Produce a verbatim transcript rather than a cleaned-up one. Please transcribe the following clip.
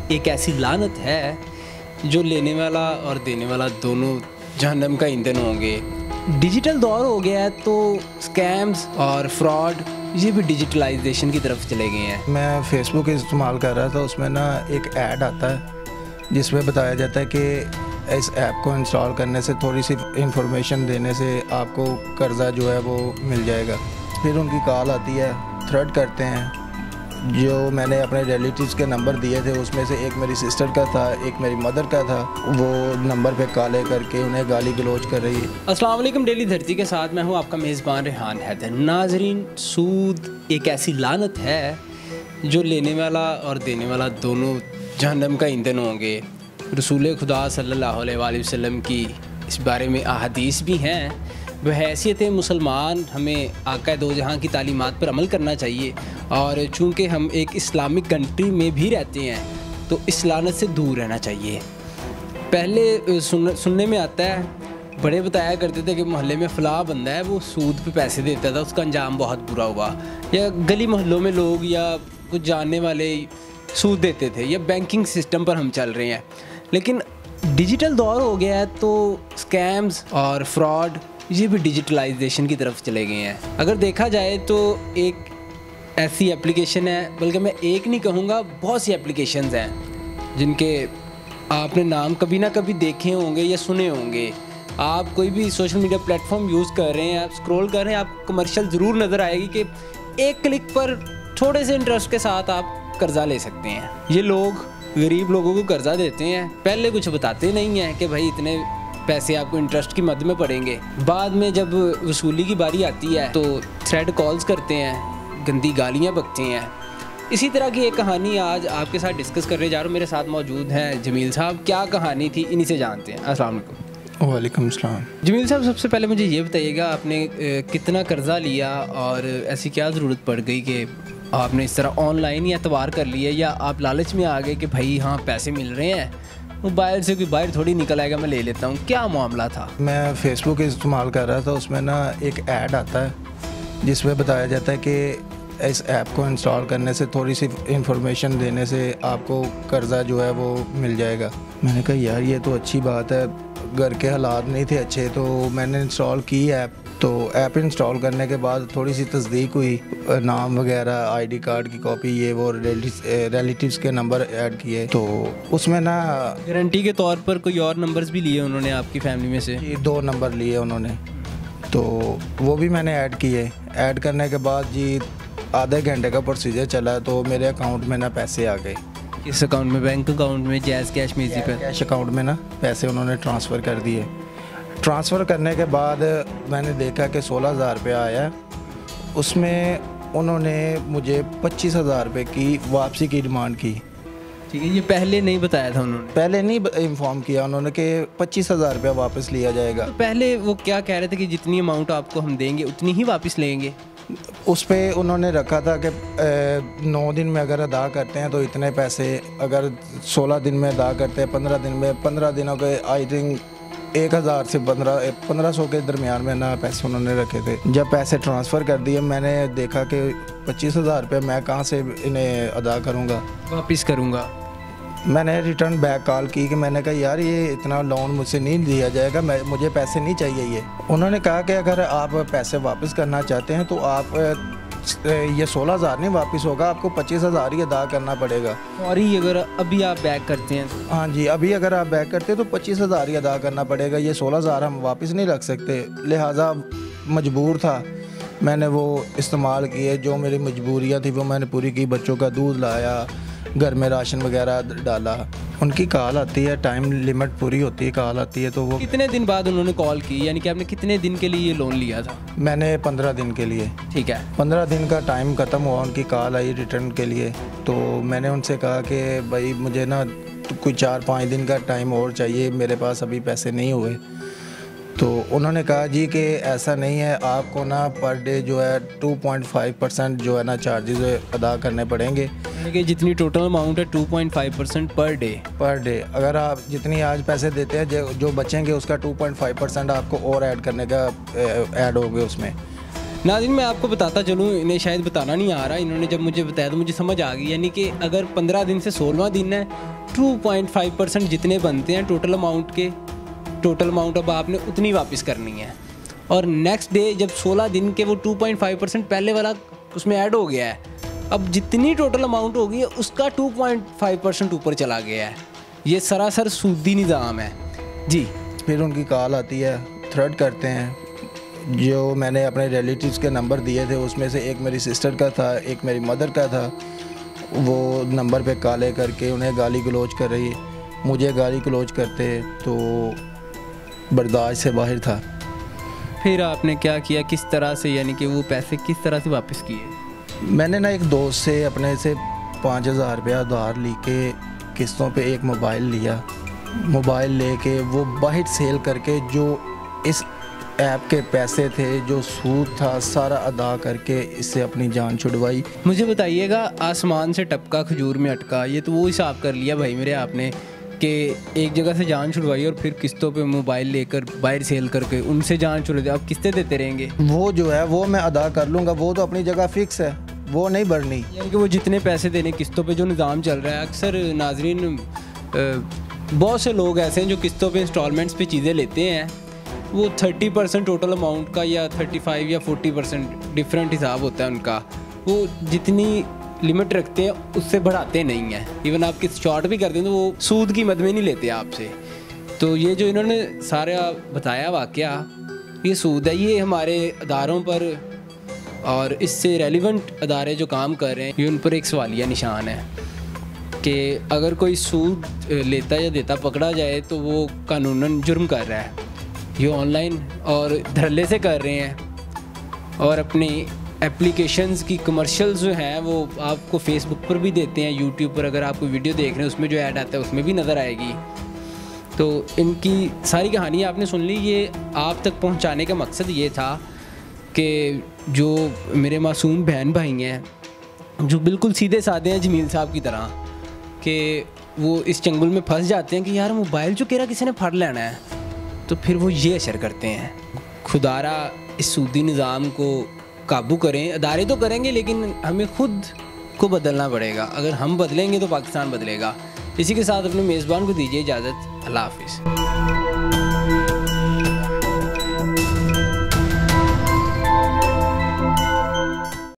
एक ऐसी लानत है जो लेने वाला और देने वाला दोनों जहन्नम का ईंधन होंगे। डिजिटल दौर हो गया है तो स्कैम्स और फ्रॉड ये भी डिजिटलाइजेशन की तरफ चले गए हैं। मैं फ़ेसबुक इस्तेमाल कर रहा था, उसमें ना एक ऐड आता है जिसमें बताया जाता है कि इस ऐप को इंस्टॉल करने से थोड़ी सी इंफॉर्मेशन देने से आपको कर्ज़ा जो है वो मिल जाएगा। फिर उनकी कॉल आती है, थ्रेट करते हैं। जो मैंने अपने रिलेटिव्स के नंबर दिए थे उसमें से एक मेरी सिस्टर का था, एक मेरी मदर का था। वो नंबर पे कॉलें करके उन्हें गाली गलौज कर रही है। अस्सलाम वालेकुम, डेली धरती के साथ मैं हूं आपका मेज़बान रेहान हैदर। नाजरीन, सूद एक ऐसी लानत है जो लेने वाला और देने वाला दोनों जहन्नम का ईंधन होंगे। रसूल खुदा सल्लल्लाहु अलैहि वसल्लम की इस बारे में अहादीस भी हैं। बहैसियत मुसलमान हमें आका दो जहां की तालीमात पर अमल करना चाहिए, और चूँकि हम एक इस्लामिक कंट्री में भी रहते हैं तो इस लानत से दूर रहना चाहिए। पहले सुन, सुनने में आता है, बड़े बताया करते थे कि मोहल्ले में फ़लाँ बंदा है वो सूद पे पैसे देता था, उसका अंजाम बहुत बुरा हुआ। या गली मोहल्लों में लोग या कुछ जानने वाले सूद देते थे, या बैंकिंग सिस्टम पर हम चल रहे हैं। लेकिन डिजिटल दौर हो गया है तो स्कैम्स और फ्रॉड ये भी डिजिटलाइजेशन की तरफ चले गए हैं। अगर देखा जाए तो एक ऐसी एप्लीकेशन है, बल्कि मैं एक नहीं कहूँगा, बहुत सी एप्लीकेशंस हैं जिनके आपने नाम कभी ना कभी देखे होंगे या सुने होंगे। आप कोई भी सोशल मीडिया प्लेटफॉर्म यूज़ कर रहे हैं, आप स्क्रॉल कर रहे हैं, आप कमर्शियल ज़रूर नज़र आएगी कि एक क्लिक पर थोड़े से इंटरेस्ट के साथ आप कर्ज़ा ले सकते हैं। ये लोग गरीब लोगों को कर्ज़ा देते हैं, पहले कुछ बताते नहीं हैं कि भाई इतने पैसे आपको इंटरेस्ट की मद में पड़ेंगे। बाद में जब वसूली की बारी आती है तो थ्रेड कॉल्स करते हैं, गंदी गालियाँ बकते हैं। इसी तरह की एक कहानी आज आपके साथ डिस्कस करने जा रहा हूँ। मेरे साथ मौजूद हैं जमील साहब। क्या कहानी थी, इन्हीं से जानते हैं। अस्सलाम वालेकुम। वालेकुम अस्सलाम। जमील साहब, सबसे पहले मुझे ये बताइएगा, आपने कितना कर्ज़ा लिया और ऐसी क्या ज़रूरत पड़ गई कि आपने इस तरह ऑनलाइन ही एतबार कर लिया, या आप लालच में आ गए कि भाई हाँ पैसे मिल रहे हैं, मोबाइल से कोई बाहर थोड़ी निकल आएगा, मैं ले लेता हूँ। क्या मामला था? मैं फ़ेसबुक इस्तेमाल कर रहा था, उसमें ना एक ऐड आता है जिसमें बताया जाता है कि इस ऐप को इंस्टॉल करने से थोड़ी सी इंफॉर्मेशन देने से आपको कर्ज़ा जो है वो मिल जाएगा। मैंने कहा यार ये तो अच्छी बात है, घर के हालात नहीं थे अच्छे तो मैंने इंस्टॉल की ऐप। तो ऐप इंस्टॉल करने के बाद थोड़ी सी तस्दीक हुई, नाम वगैरह, आईडी कार्ड की कॉपी, ये वो रिलेटिव्स के नंबर ऐड किए। तो उसमें ना गारंटी के तौर पर कोई और नंबर्स भी लिए उन्होंने आपकी फैमिली में से? जी दो नंबर लिए उन्होंने, तो वो भी मैंने ऐड किए। ऐड करने के बाद जी आधे घंटे का प्रोसीजर चला तो मेरे अकाउंट में ना पैसे आ गए। किस अकाउंट में? बैंक अकाउंट में, जैज़ कैश में, इजी पे? कैश अकाउंट में ना पैसे उन्होंने ट्रांसफ़र कर दिए। ट्रांसफ़र करने के बाद मैंने देखा कि सोलह हज़ार रुपया आया। उसमें उन्होंने मुझे पच्चीस हज़ार रुपये की वापसी की डिमांड की। ठीक है, ये पहले नहीं बताया था उन्होंने? पहले नहीं इन्फॉर्म किया उन्होंने कि पच्चीस हज़ार रुपया वापस लिया जाएगा। तो पहले वो क्या कह रहे थे कि जितनी अमाउंट आपको हम देंगे उतनी ही वापस लेंगे? उस पर उन्होंने रखा था कि नौ दिन में अगर अदा करते हैं तो इतने पैसे, अगर सोलह दिन में अदा करते हैं, पंद्रह दिन में, पंद्रह दिनों के आई थिंक एक हज़ार से पंद्रह पंद्रह सौ के दरमियान में ना पैसे उन्होंने रखे थे। जब पैसे ट्रांसफ़र कर दिए मैंने देखा कि पच्चीस हज़ार रुपये मैं कहाँ से इन्हें अदा करूँगा, वापस करूँगा। मैंने रिटर्न बैक कॉल की कि मैंने कहा यार ये इतना लोन मुझसे नहीं दिया जाएगा, मैं मुझे पैसे नहीं चाहिए ये। उन्होंने कहा कि अगर आप पैसे वापस करना चाहते हैं तो आप ये सोलह हज़ार नहीं वापस होगा, आपको पच्चीस हज़ार ही अदा करना पड़ेगा। और ही अगर अभी आप बैक करते हैं? हाँ जी, अभी अगर आप बैक करते हैं तो पच्चीस हज़ार ही अदा करना पड़ेगा, ये सोलह हज़ार हम वापस नहीं रख सकते। लिहाजा मजबूर था, मैंने वो इस्तेमाल किए। जो मेरी मजबूरियाँ थी वो मैंने पूरी की। बच्चों का दूध लाया, घर में राशन वगैरह डाला। उनकी कॉल आती है, टाइम लिमिट पूरी होती है, कॉल आती है तो वो। कितने दिन बाद उन्होंने कॉल की, यानी कि आपने कितने दिन के लिए ये लोन लिया था? मैंने पंद्रह दिन के लिए। ठीक है, पंद्रह दिन का टाइम ख़त्म हुआ, उनकी कॉल आई रिटर्न के लिए। तो मैंने उनसे कहा कि भाई मुझे ना कोई चार पाँच दिन का टाइम और चाहिए, मेरे पास अभी पैसे नहीं हुए। तो उन्होंने कहा जी कि ऐसा नहीं है, आपको ना पर डे जो है टू पॉइंट फाइव परसेंट जो है ना चार्जेस अदा करने पड़ेंगे। यानी कि जितनी टोटल अमाउंट है two point five percent per day per day अगर आप जितनी आज पैसे देते हैं जो, जो बचेंगे उसका टू पॉइंट फाइव परसेंट आपको और ऐड करने का ऐड होगे उसमें। नाज़रीन मैं आपको बताता चलूँ, इन्हें शायद बताना नहीं आ रहा, इन्होंने जब मुझे बताया तो मुझे समझ आ गई। यानी कि अगर पंद्रह दिन से सोलहवां दिन है, टू पॉइंट फाइव परसेंट जितने बनते हैं टोटल अमाउंट के, टोटल अमाउंट अब आपने उतनी वापस करनी है। और नेक्स्ट डे जब सोलह दिन के वो टू पॉइंट फाइव परसेंट पहले वाला उसमें ऐड हो गया है, अब जितनी टोटल अमाउंट होगी है उसका टू पॉइंट फाइव परसेंट ऊपर चला गया है। ये सरासर सूदी निज़ाम है जी। फिर उनकी कॉल आती है, थ्रेड करते हैं। जो मैंने अपने रिलेटिव्स के नंबर दिए थे उसमें से एक मेरी सिस्टर का था, एक मेरी मदर का था। वो नंबर पे कॉलें करके उन्हें गाली गलौज कर रही, मुझे गाली गलौज करते, तो बर्दाश्त से बाहर था। फिर आपने क्या किया, किस तरह से, यानी कि वो पैसे किस तरह से वापस किए? मैंने ना एक दोस्त से अपने से पाँच हज़ार रुपया उधार ली के किस्तों पे एक मोबाइल लिया। मोबाइल लेके वो बाहर सेल करके जो इस ऐप के पैसे थे, जो सूद था, सारा अदा करके इससे अपनी जान छुड़वाई। मुझे बताइएगा, आसमान से टपका खजूर में अटका, ये तो वो हिसाब कर लिया भाई मेरे आपने कि एक जगह से जान छुड़वाई और फिर किस्तों पे मोबाइल लेकर बाहर सेल करके उनसे जान छुड़ा दी। अब किस्तें देते रहेंगे? वो जो है वो मैं अदा कर लूँगा, वो तो अपनी जगह फिक्स है, वो नहीं बढ़नी। यानी कि वो जितने पैसे देने किस्तों पे जो निज़ाम चल रहा है, अक्सर नाजरीन बहुत से लोग ऐसे हैं जो किस्तों पे इंस्टॉलमेंट्स पे चीज़ें लेते हैं, वो थर्टी परसेंट टोटल अमाउंट का या थर्टी फाइव या फोर्टी परसेंट डिफरेंट हिसाब होता है उनका। वो जितनी लिमिट रखते हैं उससे बढ़ाते नहीं हैं। इवन आप किस शॉर्ट भी करते हैं तो वो सूद की मद में नहीं लेते आपसे। तो ये जो इन्होंने सारा बताया वाकया, ये सूद है, ये हमारे अदारों पर और इससे रेलिवेंट अदारे जो काम कर रहे हैं, ये उन पर एक सवालिया निशान है कि अगर कोई सूद लेता या देता पकड़ा जाए तो वो कानूनन जुर्म कर रहा है। ये ऑनलाइन और धड़ल्ले से कर रहे हैं और अपनी एप्लीकेशंस की कमर्शियल्स जो हैं वो आपको फेसबुक पर भी देते हैं, यूट्यूब पर अगर आप कोई वीडियो देख रहे हैं उसमें जो ऐड आता है उसमें भी नज़र आएगी। तो इनकी सारी कहानी आपने सुन ली। ये आप तक पहुंचाने का मकसद ये था कि जो मेरे मासूम बहन भाई हैं जो बिल्कुल सीधे साधे हैं जमील साहब की तरह, कि वो इस चंगुल में फंस जाते हैं कि यार मोबाइल जो कह रहा किसी ने फड़ लेना है, तो फिर वो ये असर करते हैं। खुदारा इस सूदी निज़ाम को काबू करें। अदारे तो करेंगे लेकिन हमें खुद को बदलना पड़ेगा। अगर हम बदलेंगे तो पाकिस्तान बदलेगा। इसी के साथ अपने मेज़बान को दीजिए इजाज़त। अल्लाह हाफिज़।